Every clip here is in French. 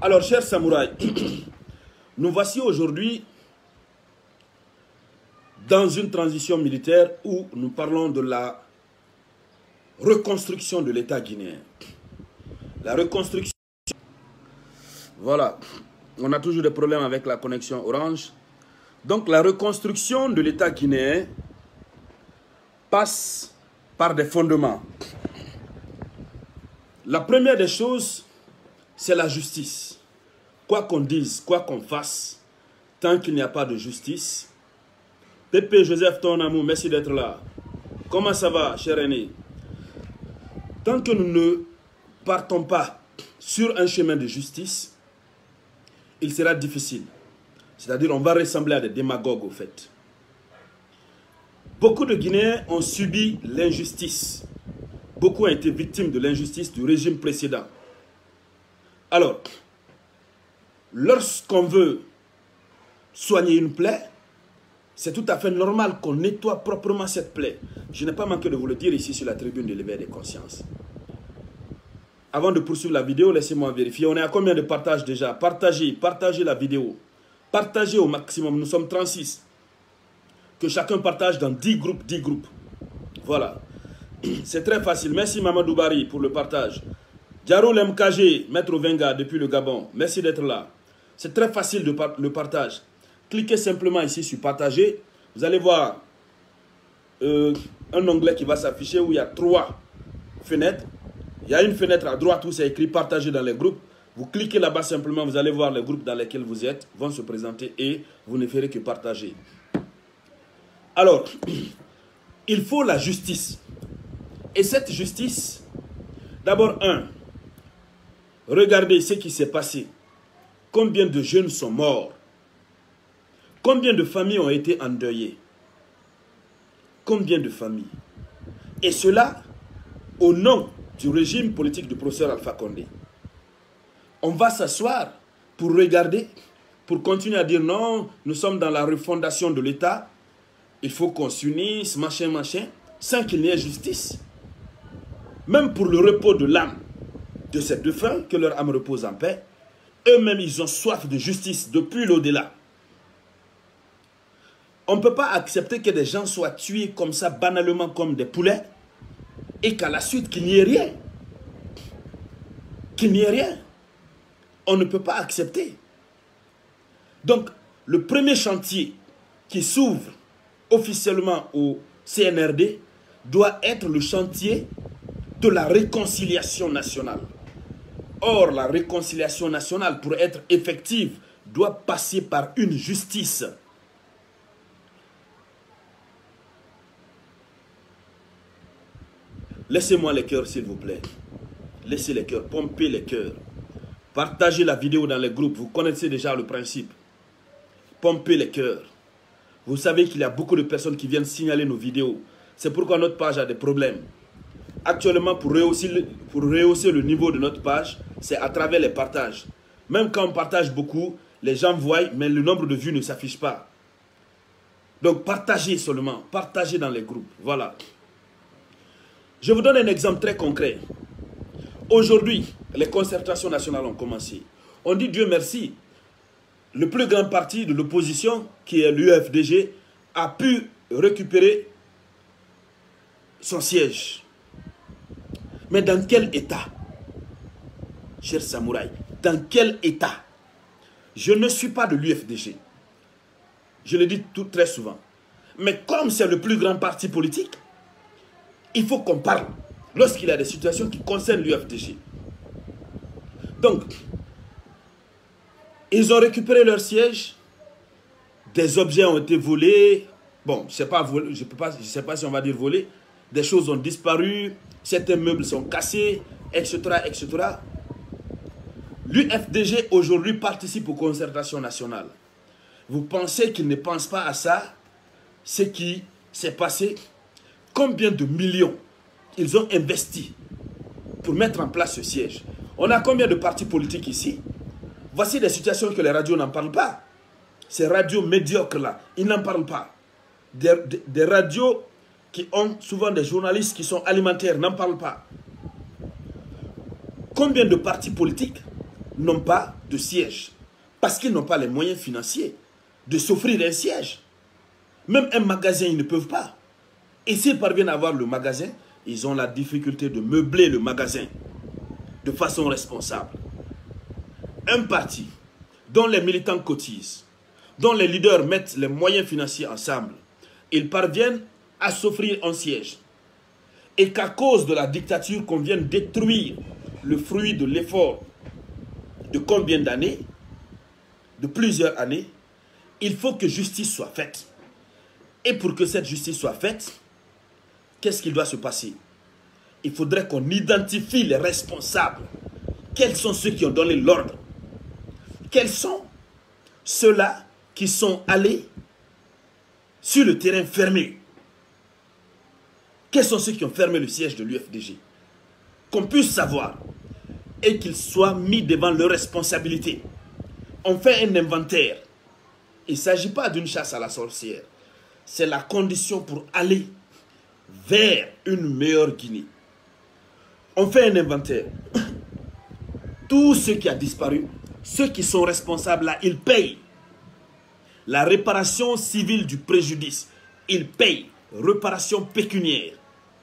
Alors, chers samouraïs, nous voici aujourd'hui dans une transition militaire où nous parlons de la reconstruction de l'État guinéen. La reconstruction... Voilà, on a toujours des problèmes avec la connexion Orange. Donc, la reconstruction de l'État guinéen passe par des fondements. La première des choses, c'est la justice. Quoi qu'on dise, quoi qu'on fasse, tant qu'il n'y a pas de justice. Pépé Joseph, ton amour, merci d'être là. Comment ça va, cher aîné? Tant que nous ne partons pas sur un chemin de justice, il sera difficile. C'est-à-dire, on va ressembler à des démagogues, au fait. Beaucoup de Guinéens ont subi l'injustice. Beaucoup ont été victimes de l'injustice du régime précédent. Alors, lorsqu'on veut soigner une plaie, c'est tout à fait normal qu'on nettoie proprement cette plaie. Je n'ai pas manqué de vous le dire ici sur la tribune de l'éveil des consciences. Avant de poursuivre la vidéo, laissez-moi vérifier. On est à combien de partages déjà? Partagez la vidéo. Partagez au maximum. Nous sommes 36. Que chacun partage dans 10 groupes, 10 groupes. Voilà. C'est très facile. Merci Mamadou Bari pour le partage. Diarou MKG, Maître Venga depuis le Gabon. Merci d'être là. C'est très facile le partage. Cliquez simplement ici sur partager. Vous allez voir un onglet qui va s'afficher où il y a 3 fenêtres. Il y a une fenêtre à droite où c'est écrit partager dans les groupes. Vous cliquez là-bas simplement, vous allez voir les groupes dans lesquels vous êtes, vont se présenter et vous ne ferez que partager. Alors, il faut la justice. Et cette justice, d'abord, regardez ce qui s'est passé. Combien de jeunes sont morts? Combien de familles ont été endeuillées? Combien de familles? Et cela, au nom du régime politique du professeur Alpha Condé. On va s'asseoir pour regarder, pour continuer à dire non, nous sommes dans la refondation de l'État, il faut qu'on s'unisse, machin, machin, sans qu'il n'y ait justice. Même pour le repos de l'âme de ces défunts, que leur âme repose en paix, eux-mêmes, ils ont soif de justice depuis l'au-delà. On ne peut pas accepter que des gens soient tués comme ça, banalement comme des poulets, et qu'à la suite, qu'il n'y ait rien. Qu'il n'y ait rien. On ne peut pas accepter. Donc, le premier chantier qui s'ouvre officiellement au CNRD doit être le chantier de la réconciliation nationale. Or, la réconciliation nationale, pour être effective, doit passer par une justice. Laissez-moi les cœurs, s'il vous plaît. Laissez les cœurs, pompez les cœurs. Partagez la vidéo dans les groupes. Vous connaissez déjà le principe. Pompez les cœurs. Vous savez qu'il y a beaucoup de personnes qui viennent signaler nos vidéos. C'est pourquoi notre page a des problèmes. Actuellement, pour rehausser le niveau de notre page, c'est à travers les partages. Même quand on partage beaucoup, les gens voient, mais le nombre de vues ne s'affiche pas. Donc, partagez seulement. Partagez dans les groupes. Voilà. Je vous donne un exemple très concret. Aujourd'hui, les concertations nationales ont commencé. On dit Dieu merci, le plus grand parti de l'opposition, qui est l'UFDG, a pu récupérer son siège. Mais dans quel état, chers samouraïs, dans quel état? Je ne suis pas de l'UFDG. Je le dis très souvent. Mais comme c'est le plus grand parti politique, il faut qu'on parle lorsqu'il y a des situations qui concernent l'UFDG. Donc, ils ont récupéré leur siège, des objets ont été volés, bon, je ne sais pas si on va dire volés, des choses ont disparu, certains meubles sont cassés, etc., etc. L'UFDG aujourd'hui participe aux concertations nationales. Vous pensez qu'ils ne pensent pas à ça? Ce qui s'est passé? Combien de millions ils ont investi pour mettre en place ce siège? On a combien de partis politiques ici? Voici des situations que les radios n'en parlent pas. Ces radios médiocres là, ils n'en parlent pas. Des radios qui ont souvent des journalistes qui sont alimentaires n'en parlent pas. Combien de partis politiques n'ont pas de siège. Parce qu'ils n'ont pas les moyens financiers de s'offrir un siège. Même un magasin, ils ne peuvent pas. Et s'ils parviennent à avoir le magasin, ils ont la difficulté de meubler le magasin de façon responsable. Un parti dont les militants cotisent, dont les leaders mettent les moyens financiers ensemble, ils parviennent à s'offrir un siège. Et qu'à cause de la dictature qu'on vient détruire le fruit de l'effort de combien d'années, de plusieurs années, il faut que justice soit faite. Et pour que cette justice soit faite, qu'est-ce qui doit se passer? Il faudrait qu'on identifie les responsables. Quels sont ceux qui ont donné l'ordre? Quels sont ceux-là qui sont allés sur le terrain fermé? Quels sont ceux qui ont fermé le siège de l'UFDG? Qu'on puisse savoir et qu'ils soient mis devant leurs responsabilités. On fait un inventaire. Il ne s'agit pas d'une chasse à la sorcière. C'est la condition pour aller vers une meilleure Guinée. On fait un inventaire. Tout ce qui a disparu, ceux qui sont responsables là, ils payent. La réparation civile du préjudice, ils payent. Réparation pécuniaire.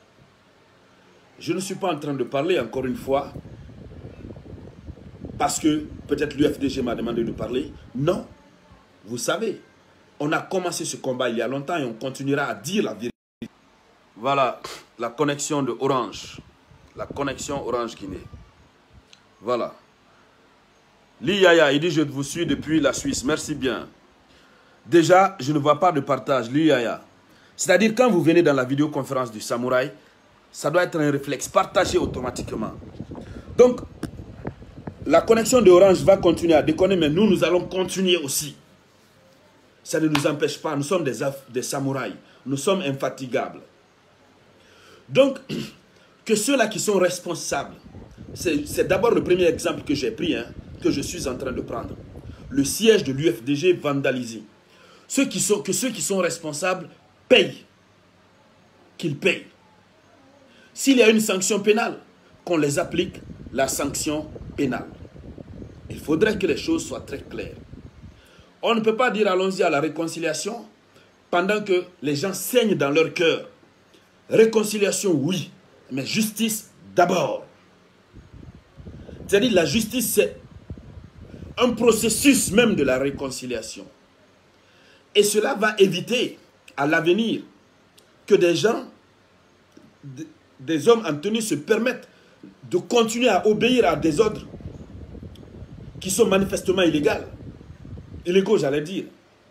Je ne suis pas en train de parler encore une fois parce que peut-être l'UFDG m'a demandé de parler. Non. Vous savez, on a commencé ce combat il y a longtemps et on continuera à dire la vérité. Voilà la connexion de Orange. La connexion Orange-Guinée. Voilà. Liyaya, il dit je vous suis depuis la Suisse. Merci bien. Déjà, je ne vois pas de partage. Liyaya. C'est-à-dire quand vous venez dans la vidéoconférence du Samouraï, ça doit être un réflexe. Partagé automatiquement. Donc, la connexion de Orange va continuer à déconner, mais nous allons continuer aussi. Ça ne nous empêche pas. Nous sommes des samouraïs. Nous sommes infatigables. Donc, que ceux-là qui sont responsables, c'est d'abord le premier exemple que j'ai pris, que je suis en train de prendre. Le siège de l'UFDG vandalisé. Que ceux qui sont responsables payent. Qu'ils payent. S'il y a une sanction pénale, qu'on les applique la sanction pénale. Il faudrait que les choses soient très claires. On ne peut pas dire allons-y à la réconciliation pendant que les gens saignent dans leur cœur. Réconciliation, oui, mais justice d'abord. C'est-à-dire la justice, c'est un processus même de la réconciliation. Et cela va éviter à l'avenir que des gens, des hommes en tenue se permettent de continuer à obéir à des ordres qui sont manifestement illégaux, j'allais dire.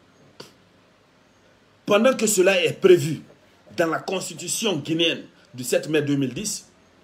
Pendant que cela est prévu dans la constitution guinéenne du 7 mai 2010,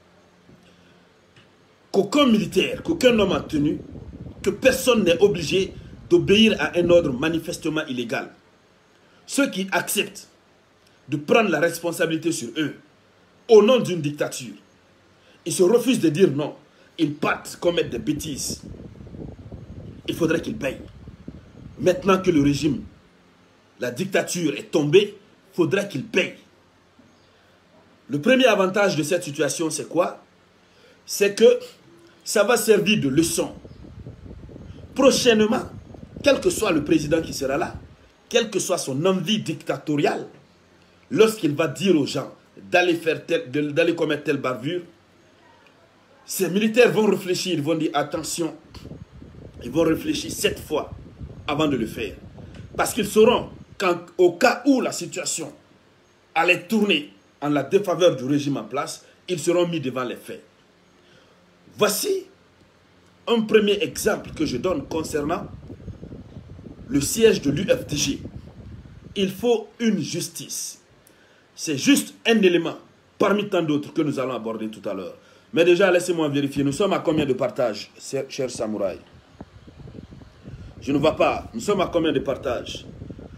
qu'aucun militaire, qu'aucun homme en tenue, que personne n'est obligé d'obéir à un ordre manifestement illégal. Ceux qui acceptent de prendre la responsabilité sur eux au nom d'une dictature, ils se refusent de dire non. Ils partent commettre des bêtises. Il faudrait qu'ils payent. Maintenant que le régime, la dictature est tombée, il faudrait qu'ils payent. Le premier avantage de cette situation, c'est quoi? C'est que ça va servir de leçon. Prochainement, quel que soit le président qui sera là, quelle que soit son envie dictatoriale, lorsqu'il va dire aux gens d'aller commettre telle bavure, ces militaires vont réfléchir, ils vont dire attention, ils vont réfléchir 7 fois avant de le faire. Parce qu'ils sauront qu'au cas où la situation allait tourner en la défaveur du régime en place, ils seront mis devant les faits. Voici un premier exemple que je donne concernant le siège de l'UFDG. Il faut une justice. C'est juste un élément parmi tant d'autres que nous allons aborder tout à l'heure. Mais déjà, laissez-moi vérifier. Nous sommes à combien de partages, chers samouraïs? Je ne vois pas. Nous sommes à combien de partages?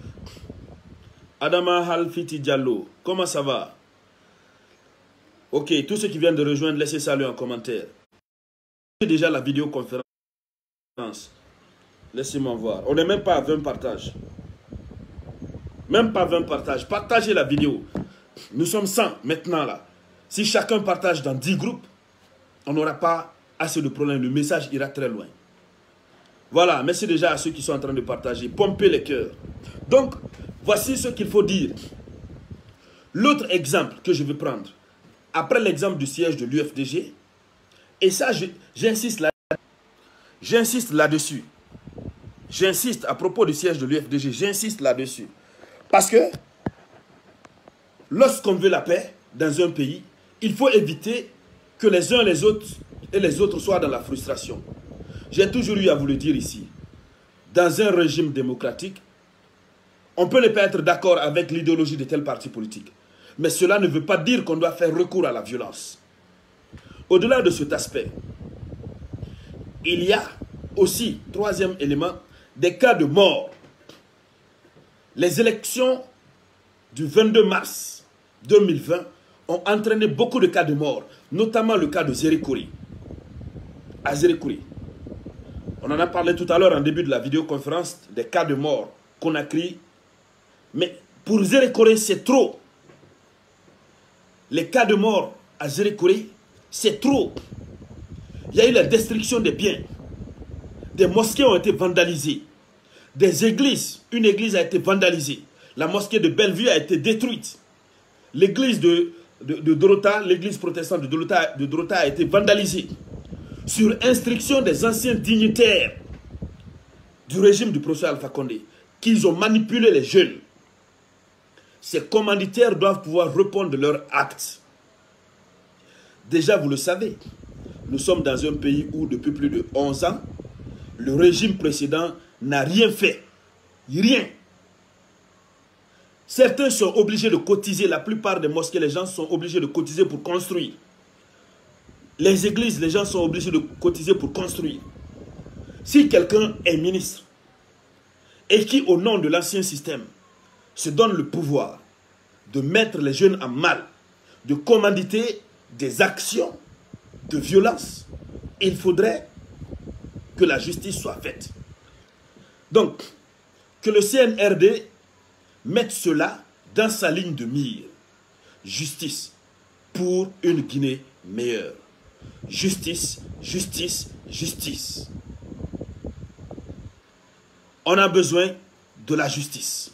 Adama Halfiti Diallo, comment ça va? Ok, tous ceux qui viennent de rejoindre, laissez salut en commentaire. Déjà la vidéoconférence. Laissez-moi voir. On n'est même pas à 20 partages. Même pas 20 partages. Partagez la vidéo. Nous sommes 100 maintenant là. Si chacun partage dans 10 groupes, on n'aura pas assez de problèmes. Le message ira très loin. Voilà, merci déjà à ceux qui sont en train de partager. Pomper les cœurs. Donc, voici ce qu'il faut dire. L'autre exemple que je vais prendre, après l'exemple du siège de l'UFDG, et ça, j'insiste là-dessus. J'insiste à propos du siège de l'UFDG, j'insiste là-dessus. Parce que lorsqu'on veut la paix dans un pays, il faut éviter que les uns les autres soient dans la frustration. J'ai toujours eu à vous le dire ici. Dans un régime démocratique, on peut ne pas être d'accord avec l'idéologie de tel parti politique. Mais cela ne veut pas dire qu'on doit faire recours à la violence. Au-delà de cet aspect, il y a aussi, troisième élément, des cas de mort. Les élections du 22 mars 2020 ont entraîné beaucoup de cas de mort, notamment le cas de Zérékouri. À Zérékouri. On en a parlé tout à l'heure en début de la vidéoconférence, des cas de mort qu'on a créés. Mais pour Zérékouri, c'est trop. Les cas de mort à Zérékouri, c'est trop. Il y a eu la destruction des biens. Des mosquées ont été vandalisées. Des églises, une église a été vandalisée. La mosquée de Bellevue a été détruite. L'église de Dorota, l'église protestante de Dorota a été vandalisée. Sur instruction des anciens dignitaires du régime du professeur Alpha Condé, qu'ils ont manipulé les jeunes. Ces commanditaires doivent pouvoir répondre de leurs actes. Déjà, vous le savez, nous sommes dans un pays où depuis plus de 11 ans, le régime précédent n'a rien fait. Rien. Certains sont obligés de cotiser. La plupart des mosquées, les gens sont obligés de cotiser pour construire. Les églises, les gens sont obligés de cotiser pour construire. Si quelqu'un est ministre et qui, au nom de l'ancien système, se donne le pouvoir de mettre les jeunes en mal, de commanditer des actions de violence, il faudrait que la justice soit faite. Donc, que le CNRD mette cela dans sa ligne de mire. Justice pour une Guinée meilleure. Justice, justice, justice. On a besoin de la justice.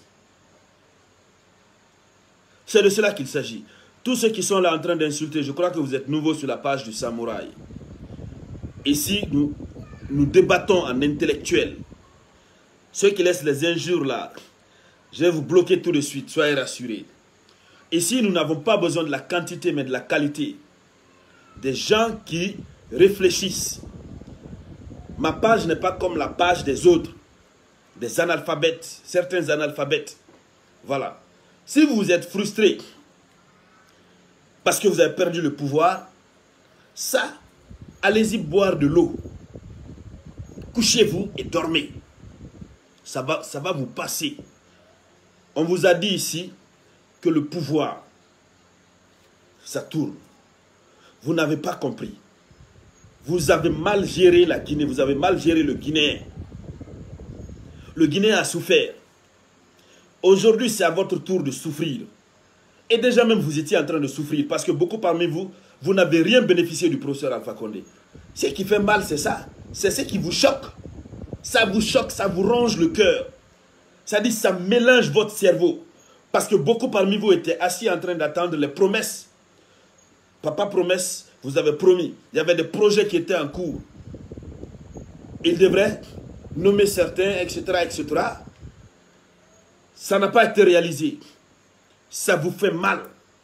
C'est de cela qu'il s'agit. Tous ceux qui sont là en train d'insulter, je crois que vous êtes nouveaux sur la page du Samouraï. Ici, nous débattons en intellectuel. Ceux qui laissent les injures là, je vais vous bloquer tout de suite, soyez rassurés. Ici, nous n'avons pas besoin de la quantité, mais de la qualité. Des gens qui réfléchissent. Ma page n'est pas comme la page des autres. Des analphabètes, certains analphabètes. Voilà. Si vous êtes frustré parce que vous avez perdu le pouvoir, ça, allez-y boire de l'eau. Couchez-vous et dormez. Ça va vous passer. On vous a dit ici que le pouvoir, ça tourne. Vous n'avez pas compris. Vous avez mal géré la Guinée, vous avez mal géré le Guinéen. Le Guinéen a souffert. Aujourd'hui, c'est à votre tour de souffrir. Et déjà même, vous étiez en train de souffrir parce que beaucoup parmi vous, vous n'avez rien bénéficié du professeur Alpha Condé. Ce qui fait mal, c'est ça. C'est ce qui vous choque. Ça vous choque, ça vous ronge le cœur. Ça dit, ça mélange votre cerveau. Parce que beaucoup parmi vous étaient assis en train d'attendre les promesses. Papa promesse, vous avez promis. Il y avait des projets qui étaient en cours. Il devrait nommer certains, etc., etc. Ça n'a pas été réalisé. Ça vous fait mal.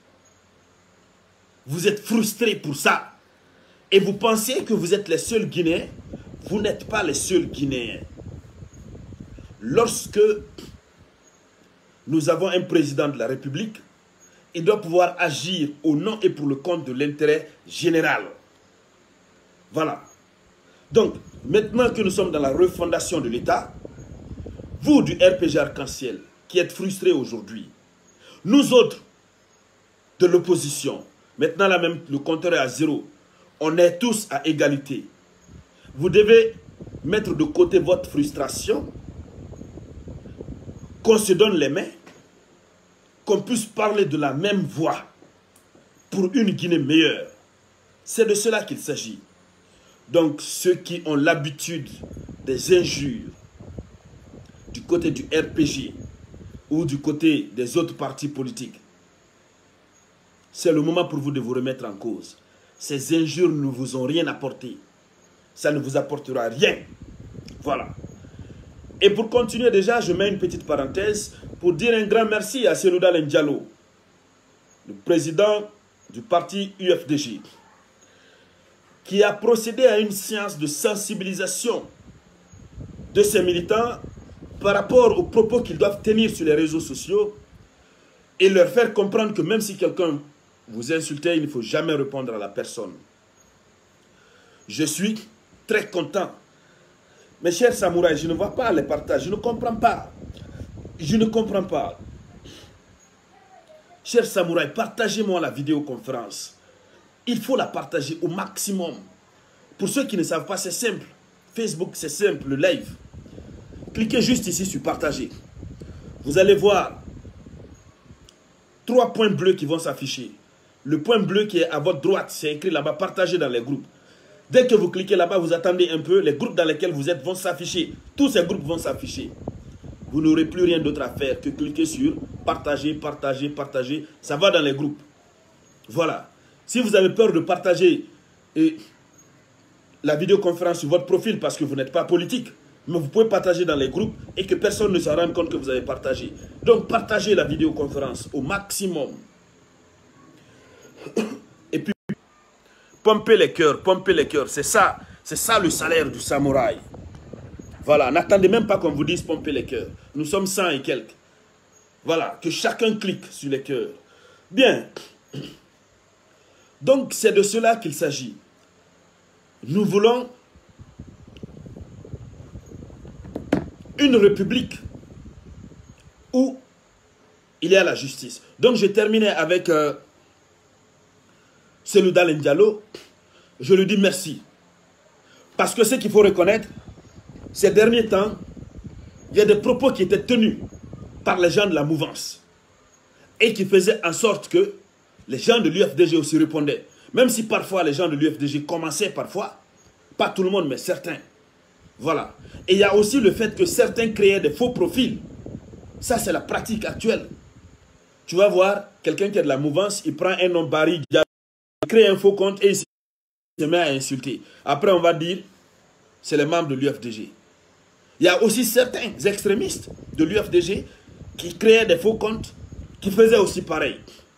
Vous êtes frustrés pour ça. Et vous pensez que vous êtes les seuls Guinéens. Vous n'êtes pas les seuls Guinéens. Lorsque nous avons un président de la République, il doit pouvoir agir au nom et pour le compte de l'intérêt général. Voilà. Donc, maintenant que nous sommes dans la refondation de l'État, vous du RPG Arc-en-Ciel, qui êtes frustrés aujourd'hui, nous autres de l'opposition, maintenant là même le compteur est à 0, on est tous à égalité. Vous devez mettre de côté votre frustration, qu'on se donne les mains, qu'on puisse parler de la même voix pour une Guinée meilleure. C'est de cela qu'il s'agit. Donc ceux qui ont l'habitude des injures du côté du RPG ou du côté des autres partis politiques, c'est le moment pour vous de vous remettre en cause. Ces injures ne vous ont rien apporté. Ça ne vous apportera rien. Voilà. Et pour continuer déjà, je mets une petite parenthèse pour dire un grand merci à Selouda Diallo, le président du parti UFDG, qui a procédé à une séance de sensibilisation de ses militants par rapport aux propos qu'ils doivent tenir sur les réseaux sociaux et leur faire comprendre que même si quelqu'un vous insulte, il ne faut jamais répondre à la personne. Je suis très content. Mes chers samouraïs, je ne vois pas les partages, je ne comprends pas. Je ne comprends pas. Chers samouraïs, partagez-moi la vidéoconférence. Il faut la partager au maximum. Pour ceux qui ne savent pas, c'est simple. Facebook, c'est simple, le live. Cliquez juste ici sur partager. Vous allez voir 3 points bleus qui vont s'afficher. Le point bleu qui est à votre droite, c'est écrit là-bas, partagez dans les groupes. Dès que vous cliquez là-bas, vous attendez un peu, les groupes dans lesquels vous êtes vont s'afficher. Tous ces groupes vont s'afficher. Vous n'aurez plus rien d'autre à faire que cliquer sur partager, partager, partager. Ça va dans les groupes. Voilà. Si vous avez peur de partager la vidéoconférence sur votre profil parce que vous n'êtes pas politique, mais vous pouvez partager dans les groupes et que personne ne se rende compte que vous avez partagé. Donc partagez la vidéoconférence au maximum. Et puis, pomper les cœurs, c'est ça le salaire du samouraï. Voilà, n'attendez même pas qu'on vous dise pomper les cœurs. Nous sommes 100 et quelques. Voilà, que chacun clique sur les cœurs. Bien. Donc, c'est de cela qu'il s'agit. Nous voulons une république où il y a la justice. Donc, je terminais avec Selouda Diallo. Je lui dis merci. Parce que ce qu'il faut reconnaître, ces derniers temps, il y a des propos qui étaient tenus par les gens de la mouvance et qui faisaient en sorte que les gens de l'UFDG aussi répondaient. Même si parfois les gens de l'UFDG commençaient parfois, pas tout le monde mais certains. Voilà. Et il y a aussi le fait que certains créaient des faux profils. Ça c'est la pratique actuelle. Tu vas voir, quelqu'un qui est de la mouvance, il prend un nom Barry, il crée un faux compte et il se met à insulter. Après on va dire, c'est les membres de l'UFDG. Il y a aussi certains extrémistes de l'UFDG qui créaient des faux comptes, qui faisaient aussi pareil.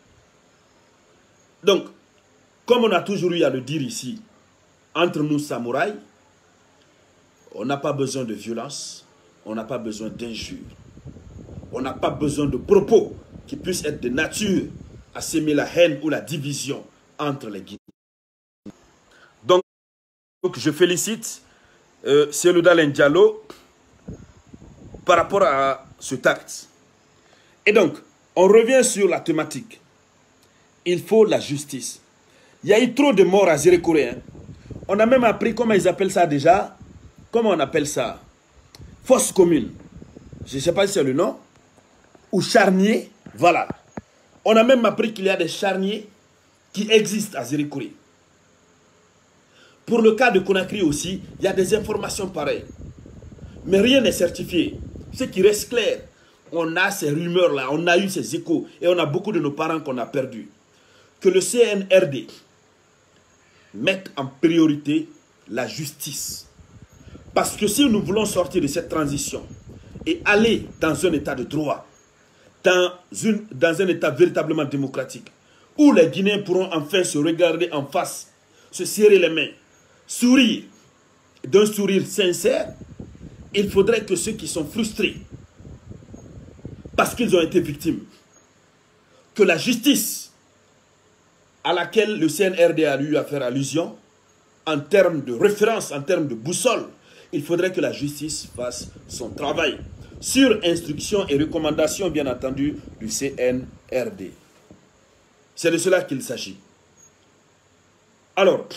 Donc, comme on a toujours eu à le dire ici, entre nous samouraïs, on n'a pas besoin de violence, on n'a pas besoin d'injures, on n'a pas besoin de propos qui puissent être de nature à s'aimer la haine ou la division entre les Guinéens. Donc, je félicite Selouda Diallo par rapport à cet acte. Et donc, on revient sur la thématique. Il faut la justice. Il y a eu trop de morts à Zérékoré. On a même appris comment ils appellent ça déjà. Comment on appelle ça? Fosse commune. Je ne sais pas si c'est le nom. Ou charnier. Voilà. On a même appris qu'il y a des charniers qui existent à Zérékoré. Pour le cas de Conakry aussi, il y a des informations pareilles. Mais rien n'est certifié. Ce qui reste clair, on a ces rumeurs-là, on a eu ces échos et on a beaucoup de nos parents qu'on a perdus. Que le CNRD mette en priorité la justice. Parce que si nous voulons sortir de cette transition et aller dans un état de droit, dans un état véritablement démocratique, où les Guinéens pourront enfin se regarder en face, se serrer les mains, sourire, d'un sourire sincère, il faudrait que ceux qui sont frustrés, parce qu'ils ont été victimes, que la justice à laquelle le CNRD a eu à faire allusion, en termes de référence, en termes de boussole, il faudrait que la justice fasse son travail, sur instruction et recommandation, bien entendu, du CNRD. C'est de cela qu'il s'agit. Alors,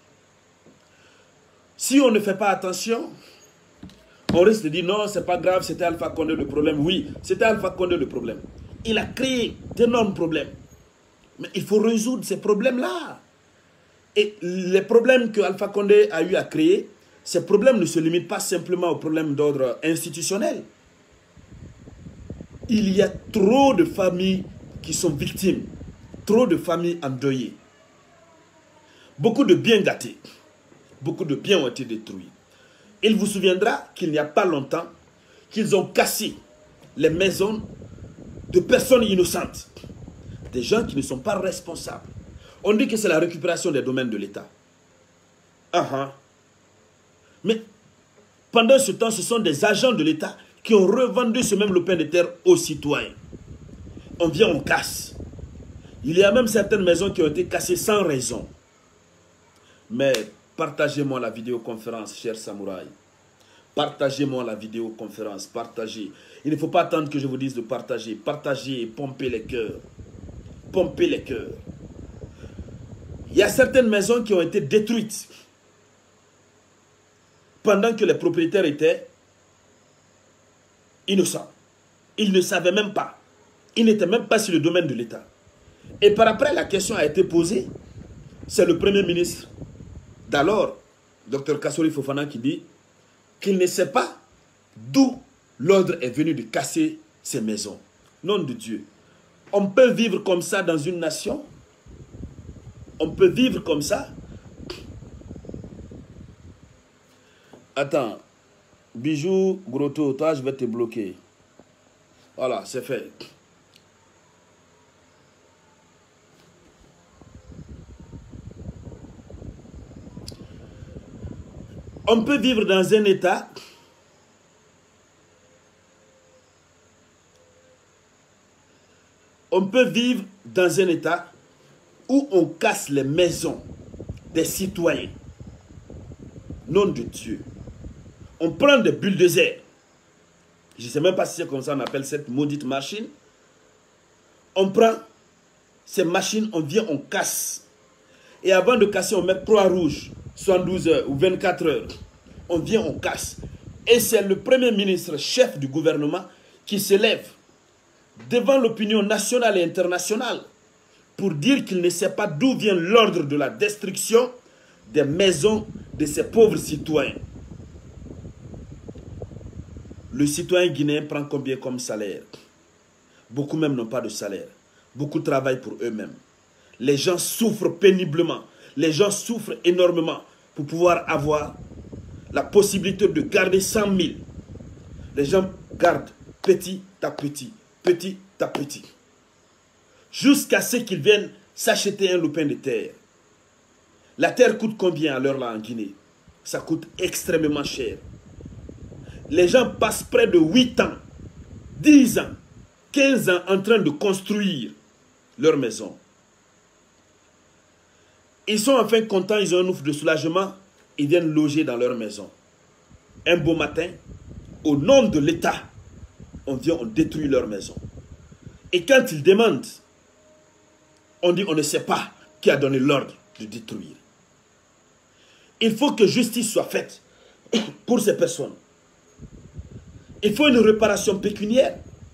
si on ne fait pas attention, on risque de dire non, c'est pas grave, c'était Alpha Condé le problème. Oui, c'était Alpha Condé le problème. Il a créé d'énormes problèmes. Mais il faut résoudre ces problèmes-là. Et les problèmes que Alpha Condé a eu à créer, ces problèmes ne se limitent pas simplement aux problèmes d'ordre institutionnel. Il y a trop de familles qui sont victimes, trop de familles endeuillées. Beaucoup de biens gâtés, beaucoup de biens ont été détruits. Il vous souviendra qu'il n'y a pas longtemps qu'ils ont cassé les maisons de personnes innocentes, des gens qui ne sont pas responsables. On dit que c'est la récupération des domaines de l'État. Mais pendant ce temps, ce sont des agents de l'État qui ont revendu ce même lopin de terre aux citoyens. On vient, on casse. Il y a même certaines maisons qui ont été cassées sans raison. Mais partagez-moi la vidéoconférence, chers samouraïs. Partagez-moi la vidéoconférence, partagez. Il ne faut pas attendre que je vous dise de partager. Partagez et pompez les cœurs. Pompez les cœurs. Il y a certaines maisons qui ont été détruites pendant que les propriétaires étaient innocents. Ils ne savaient même pas. Ils n'étaient même pas sur le domaine de l'État. Et par après, la question a été posée. C'est le Premier ministre d'alors, Dr Kassori Fofana, qui dit qu'il ne sait pas d'où l'ordre est venu de casser ces maisons. Nom de Dieu. On peut vivre comme ça dans une nation? On peut vivre comme ça? Attends. Bijou, Grotto, toi je vais te bloquer. Voilà, c'est fait. On peut vivre dans un état où on casse les maisons des citoyens. Nom de Dieu. On prend des bulldozers. Je ne sais même pas si c'est comme ça qu'on appelle cette maudite machine. On prend ces machines, on vient, on casse. Et avant de casser, on met croix rouge, 72 heures ou 24 heures. On vient, on casse. Et c'est le Premier ministre, chef du gouvernement, qui se lève devant l'opinion nationale et internationale pour dire qu'il ne sait pas d'où vient l'ordre de la destruction des maisons de ces pauvres citoyens. Le citoyen guinéen prend combien comme salaire? Beaucoup même n'ont pas de salaire. Beaucoup travaillent pour eux-mêmes. Les gens souffrent péniblement. Les gens souffrent énormément pour pouvoir avoir la possibilité de garder 100 000. Les gens gardent petit à petit, petit à petit. Jusqu'à ce qu'ils viennent s'acheter un lopin de terre. La terre coûte combien à l'heure là en Guinée? Ça coûte extrêmement cher. Les gens passent près de 8 ans, 10 ans, 15 ans en train de construire leur maison. Ils sont enfin contents, ils ont un ouf de soulagement, ils viennent loger dans leur maison. Un beau matin, au nom de l'État, on vient, on détruit leur maison. Et quand ils demandent, on dit on ne sait pas qui a donné l'ordre de détruire. Il faut que justice soit faite pour ces personnes. Il faut une réparation pécuniaire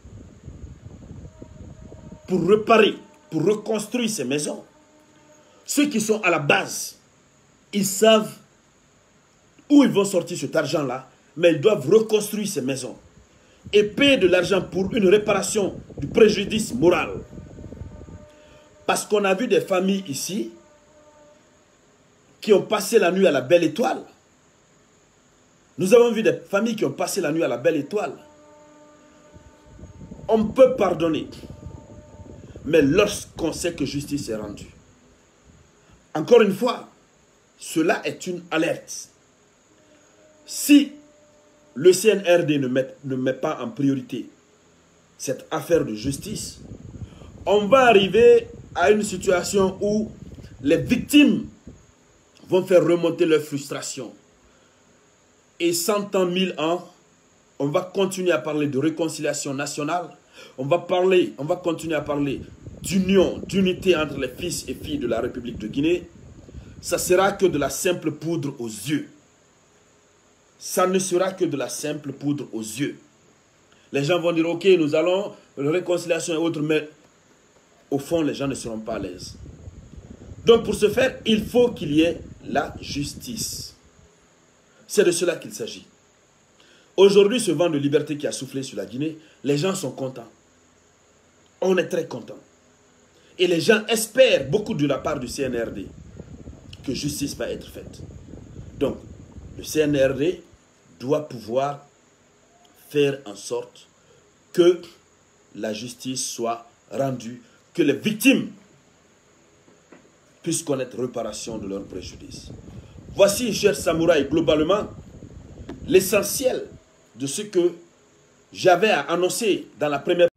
pour réparer, pour reconstruire ces maisons. Ceux qui sont à la base, ils savent où ils vont sortir cet argent-là, mais ils doivent reconstruire ces maisons et payer de l'argent pour une réparation du préjudice moral. Parce qu'on a vu des familles ici qui ont passé la nuit à la Belle Étoile. Nous avons vu des familles qui ont passé la nuit à la Belle Étoile. On peut pardonner, mais lorsqu'on sait que justice est rendue. Encore une fois, cela est une alerte. Si le CNRD ne met pas en priorité cette affaire de justice, on va arriver à une situation où les victimes vont faire remonter leur frustration. Et 100 ans, 1000 ans, on va continuer à parler de réconciliation nationale. On va continuer à parler d'union, d'unité entre les fils et filles de la République de Guinée. Ça sera que de la simple poudre aux yeux. Ça ne sera que de la simple poudre aux yeux. Les gens vont dire, ok, nous allons, la réconciliation et autres, mais au fond, les gens ne seront pas à l'aise. Donc pour ce faire, il faut qu'il y ait la justice. C'est de cela qu'il s'agit. Aujourd'hui, ce vent de liberté qui a soufflé sur la Guinée, les gens sont contents. On est très contents. Et les gens espèrent beaucoup de la part du CNRD que justice va être faite. Donc, le CNRD doit pouvoir faire en sorte que la justice soit rendue, que les victimes puissent connaître réparation de leurs préjudices. Voici, chers samouraïs, globalement, l'essentiel de ce que j'avais à annoncer dans la première